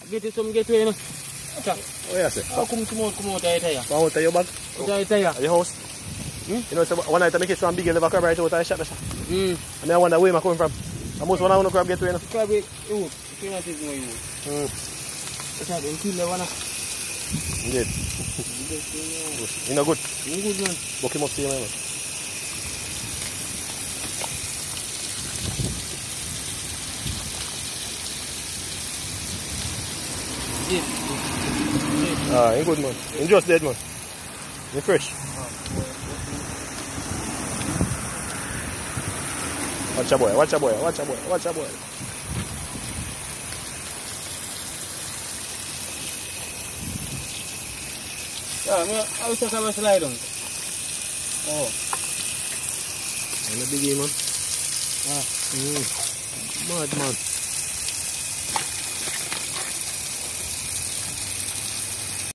get it some getaway, you know. What you say? Come out of your Come out of your bag? Out of your tire. At your house? You know, so one night I make it one big and never crab right out of the shop. And I wonder where I'm coming from. I most one I want to crab get to, you know. Crab it, you cannot take more, you. That's not until the one. Indeed. You know good? You good, man. Book him up to you, man. Ain't good, man. Ain't just dead, man. Ain't fresh. Watch your boy, watch your boy, watch your boy, watch your boy. I was talking about slide on. Oh. And a biggie, man. Mad, man.